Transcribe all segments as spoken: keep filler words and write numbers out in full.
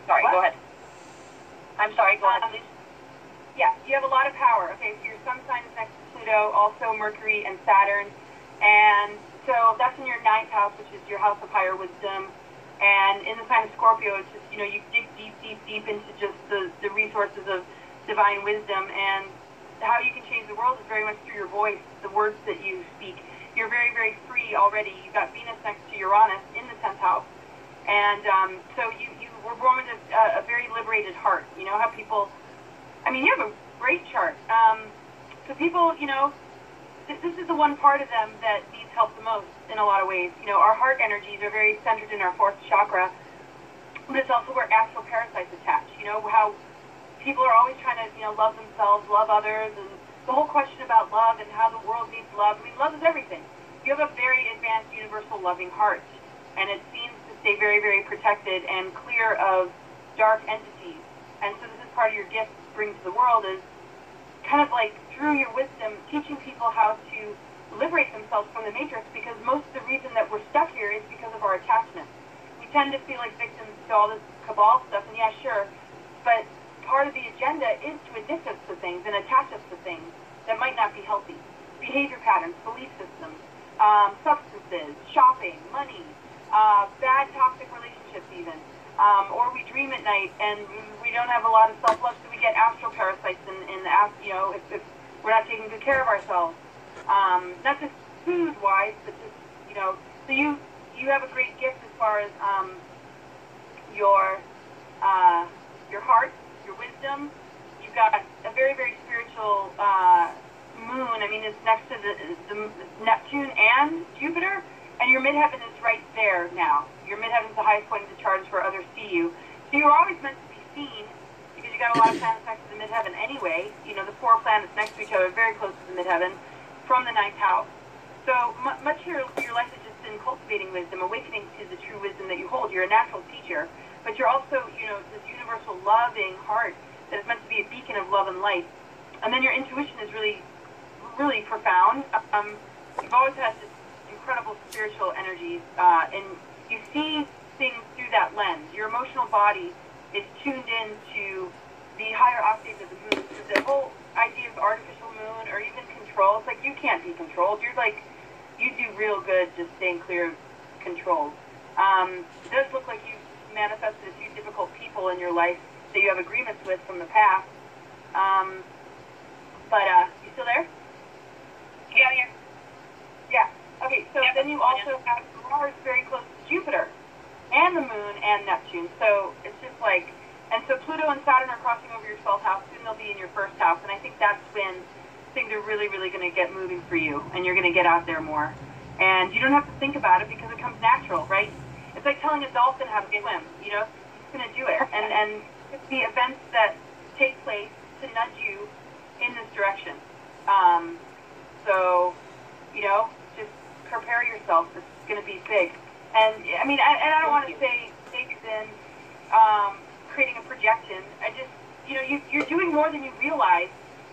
Sorry, what? go ahead. I'm sorry, go ahead, Um, please. Yeah, you have a lot of power. Okay, so your sun sign is next to Pluto, also Mercury and Saturn. And so that's in your ninth house, which is your house of higher wisdom. And in the sign of Scorpio, it's just, you know, you dig deep, deep, deep into just the, the resources of divine wisdom. And how you can change the world is very much through your voice, the words that you speak. You're very, very free already. You've got Venus next to Uranus in the tenth house. And um, so you, you were born with a, a very liberated heart. You know how people, I mean, you have a great chart. Um, so people, you know, th- this is the one part of them that needs help the most in a lot of ways. You know, our heart energies are very centered in our fourth chakra. But it's also where astral parasites attach. You know, how people are always trying to, you know, love themselves, love others, and the whole question about love and how the world needs love. I mean, love is everything. You have a very advanced, universal, loving heart, and it seems to stay very, very protected and clear of dark entities. And so this is part of your gift to bring to the world is kind of like, through your wisdom, teaching people how to liberate themselves from the matrix, because most of the reason that we're stuck here is because of our attachments. We tend to feel like victims to all this cabal stuff, and yeah, sure, but part of the agenda is to addict us to things and attach us to things that might not be healthy. Behavior patterns, belief systems, um, substances, shopping, money, uh, bad toxic relationships even. Um, or we dream at night and we don't have a lot of self-love, so we get astral parasites in, in the, you know, if, if we're not taking good care of ourselves. Um, not just food-wise, but just, you know, so you, you have a great gift as far as um, your, uh, your heart, your wisdom. You've got a very, very spiritual uh, moon. I mean, it's next to the, the Neptune and Jupiter, and your midheaven is right there now. Your midheaven is the highest point of the chart where others see you. So you're always meant to be seen because you got a lot of planets next to the midheaven anyway. You know, the four planets next to each other are very close to the midheaven from the ninth house. So much of your, your life is just in cultivating wisdom, awakening to the true wisdom that you hold. You're a natural teacher, but you're also, you know, this universal loving heart that is meant to be a beacon of love and light. And then your intuition is really, really profound. Um, you've always had this incredible spiritual energies, uh, and you see things through that lens. Your emotional body is tuned in to the higher octaves of the moon. So the whole idea of artificial moon or even control, it's like you can't be controlled. You're like, you do real good just staying clear of control. Um, it does look like you've manifested a few difficult people in your life that you have agreements with from the past. Um, but, uh, you still there? Yeah, yeah. Yeah. Okay, so Yep. then you also have Mars very close to Jupiter and the moon and Neptune. So it's just like, and so Pluto and Saturn are crossing over your twelfth house. Soon they'll be in your first house. And I think that's when things are really, really going to get moving for you. And you're going to get out there more. And you don't have to think about it because it comes natural, right? It's like telling a dolphin how to swim, you know? It's going to do it. And, and the events that take place to nudge you in this direction. Um, so, you know, just prepare yourself. It's going to be big. And, I mean, I, and I don't want to say big than um, creating a projection. I just, you know, you, you're doing more than you realize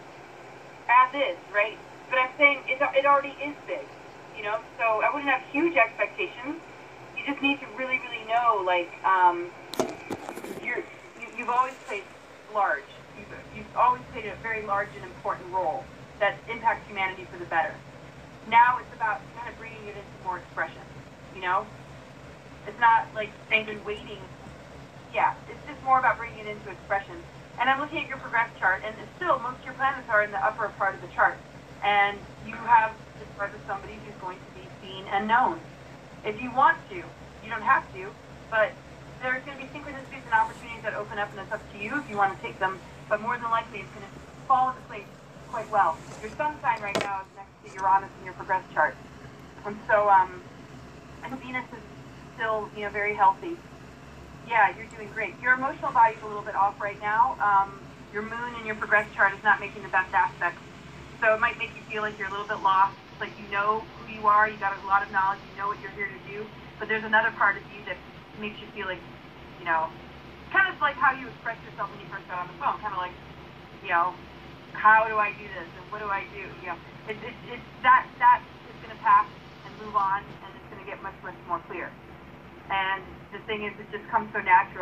as is, right? But I'm saying it, it already is big, you know? So I wouldn't have huge expectations. You just need to really, really know, like, um, you're, you, you've always played large. You've, you've always played a very large and important role that impacts humanity for the better. Now it's about kind of bringing it into more expression, you know? It's not like staying and waiting. Yeah, it's just more about bringing it into expression. And I'm looking at your progress chart, and it's still, most of your planets are in the upper part of the chart. And you have the part of somebody who's going to be seen and known. If you want to, you don't have to, but there's going to be synchronicities and opportunities that open up, and it's up to you if you want to take them. But more than likely, it's going to fall into place quite well. Your sun sign right now is next to Uranus in your progress chart. And so, um, and Venus is still, you know, very healthy. Yeah, you're doing great. Your emotional body's a little bit off right now. Um, your moon in your progress chart is not making the best aspects. So it might make you feel like you're a little bit lost. It's like you know who you are, you got a lot of knowledge, you know what you're here to do, but there's another part of you that makes you feel like, you know, kind of like how you expressed yourself when you first got on the phone, kind of like, you know, how do I do this and what do I do? You know, it, it, it, that, that is going to pass and move on, and it's going to get much, much more clear. And the thing is, it just comes so natural.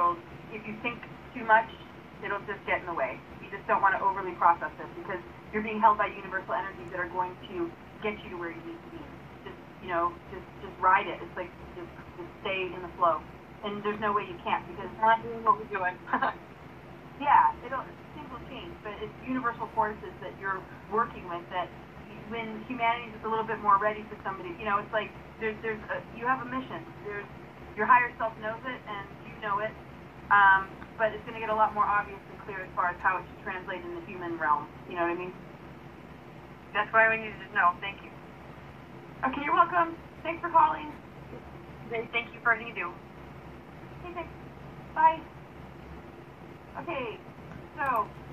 if you think too much, it'll just get in the way. You just don't want to overly process it because you're being held by universal energies that are going to get you to where you need to be. Just, you know, just just ride it. It's like just just stay in the flow. And there's no way you can't because Not doing what we're doing. yeah, it'll things will change, but it's universal forces that you're working with that when humanity is a little bit more ready for somebody, you know, it's like there's there's a, you have a mission. There's your higher self knows it and you know it, um, but it's going to get a lot more obvious and clear as far as how it should translate in the human realm. You know what I mean? That's why we needed to know. Thank you. Okay, you're welcome. Thanks for calling. Thank you for everything you do. Okay, thanks. Bye. Okay, so